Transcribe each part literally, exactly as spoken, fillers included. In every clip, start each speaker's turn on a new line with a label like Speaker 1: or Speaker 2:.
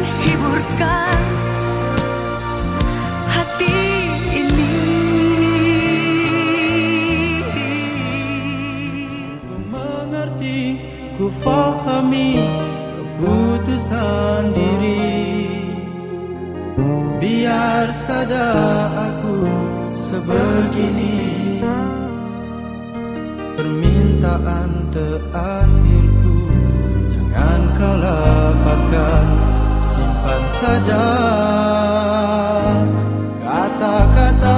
Speaker 1: menghiburkan hati ini.
Speaker 2: Ku mengerti, ku fahami keputusan diri. Biar saja aku sebegini. Permintaan terakhirku, jangan kau lafazkan, simpan saja kata-kata.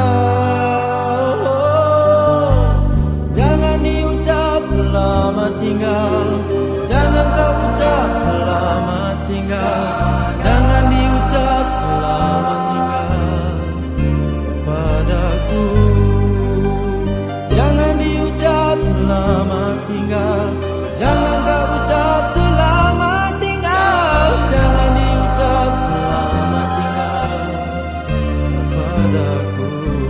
Speaker 2: Oh, jangan diucap selamat tinggal, jangan kau ucap selamat tinggal, jangan diucap selamat tinggal kepadaku. Jangan diucap selamat tinggal, jangan kau ucap selamat tinggal, jangan diucap selamat tinggal kepadaku.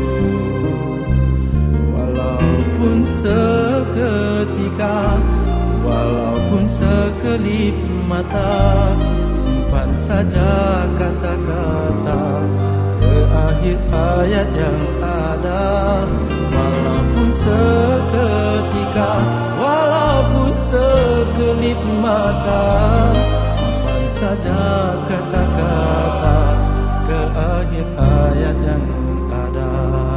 Speaker 2: Walaupun seketika, walaupun sekelip mata, simpan saja kata-kata ke akhir hayat yang ada. Walaupun seketika, walaupun sekelip mata, simpan saja kata-kata ke akhir hayat yang ada.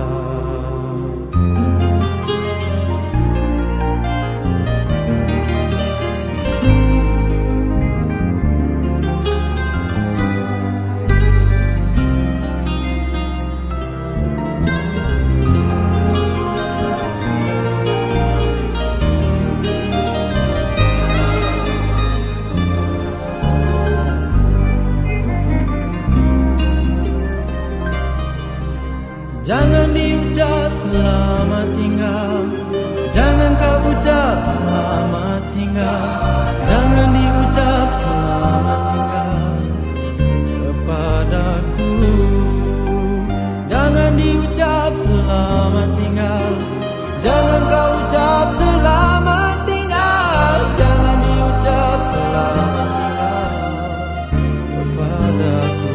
Speaker 2: Jangan diucap selamat tinggal, jangan kau ucap selamat tinggal, jangan diucap selamat tinggal kepadaku. Jangan diucap selamat tinggal, jangan kau ucap selamat tinggal, jangan diucap selamat tinggal kepadaku.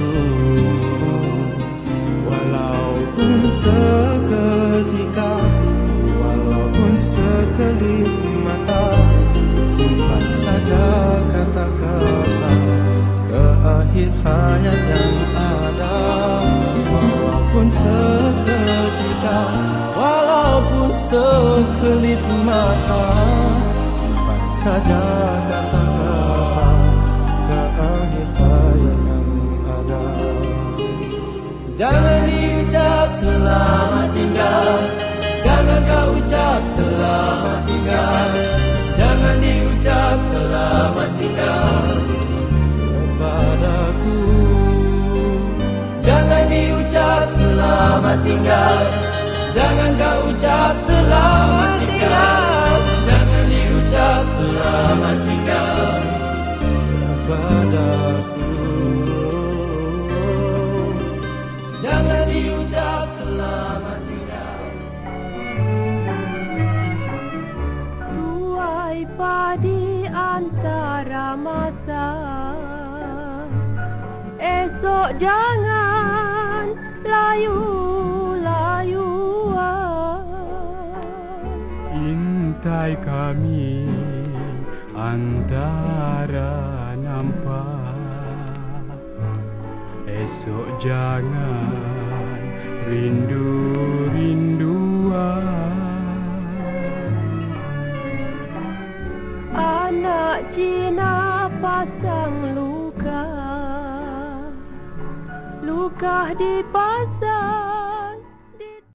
Speaker 2: Seketika, walaupun sekelip mata, simpan saja kata-kata ke akhir hayat yang ada. Walaupun seketika, walaupun sekelip mata, simpan saja kata-kata ke akhir hayat yang ada. Jangan diucap selamat tinggal, jangan kau ucap selamat tinggal, jangan diucap selamat tinggal kepadaku. Jangan diucap selamat tinggal, jangan kau ucap selamat tinggal, jangan diucap selamat tinggal kepadaku. Jangan diucap selamat tinggal.
Speaker 3: Tuai padi antara masa, esok jangan layu-layuan.
Speaker 4: Intai kami antara nampak, esok jangan rindu-rinduan.
Speaker 3: Anak Cina pasang luka, luka di pasar.